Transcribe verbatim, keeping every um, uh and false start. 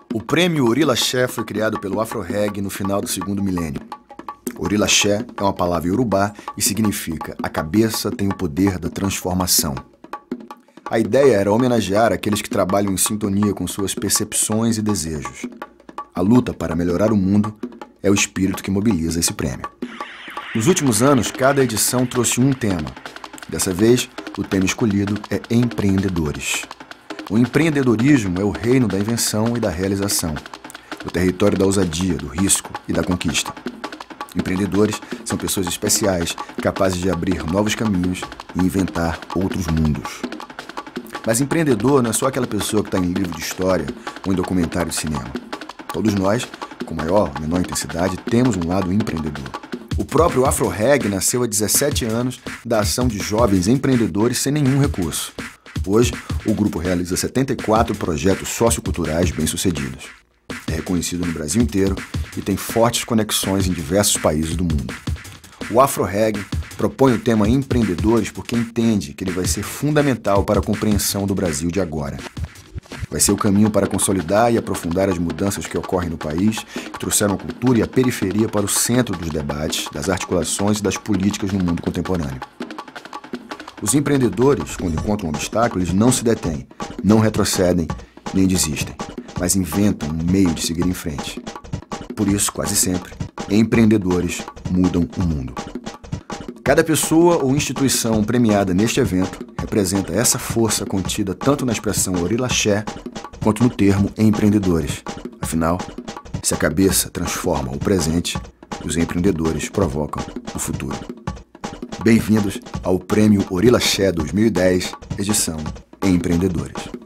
O prêmio Orilaxé foi criado pelo Afro-Reg no final do segundo milênio. Orilaxé é uma palavra iorubá e significa a cabeça tem o poder da transformação. A ideia era homenagear aqueles que trabalham em sintonia com suas percepções e desejos. A luta para melhorar o mundo é o espírito que mobiliza esse prêmio. Nos últimos anos, cada edição trouxe um tema. Dessa vez, o tema escolhido é empreendedores. O empreendedorismo é o reino da invenção e da realização, o território da ousadia, do risco e da conquista. Empreendedores são pessoas especiais, capazes de abrir novos caminhos e inventar outros mundos. Mas empreendedor não é só aquela pessoa que está em livro de história ou em documentário de cinema. Todos nós, com maior ou menor intensidade, temos um lado empreendedor. O próprio Afro-Reg nasceu há dezessete anos da ação de jovens empreendedores sem nenhum recurso. Hoje, o grupo realiza setenta e quatro projetos socioculturais bem-sucedidos. É reconhecido no Brasil inteiro e tem fortes conexões em diversos países do mundo. O Afro-Reg propõe o tema empreendedores porque entende que ele vai ser fundamental para a compreensão do Brasil de agora. Vai ser o caminho para consolidar e aprofundar as mudanças que ocorrem no país, que trouxeram a cultura e a periferia para o centro dos debates, das articulações e das políticas no mundo contemporâneo. Os empreendedores, quando encontram um obstáculo, eles não se detêm, não retrocedem, nem desistem, mas inventam um meio de seguir em frente. Por isso, quase sempre, empreendedores mudam o mundo. Cada pessoa ou instituição premiada neste evento representa essa força contida tanto na expressão Orilaxé quanto no termo empreendedores. Afinal, se a cabeça transforma o presente, os empreendedores provocam o futuro. Bem-vindos ao Prêmio Orilaxé dois mil e dez, edição Empreendedores.